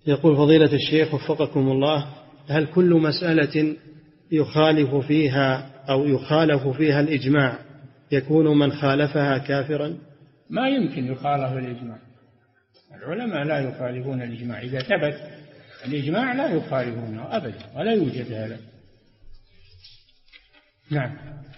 يقول فضيلة الشيخ وفقكم الله: هل كل مسألة يخالف فيها أو يخالف فيها الإجماع يكون من خالفها كافرا؟ ما يمكن يخالف الإجماع، العلماء لا يخالفون الإجماع، إذا ثبت الإجماع لا يخالفونه أبدا ولا يوجد هذا. نعم.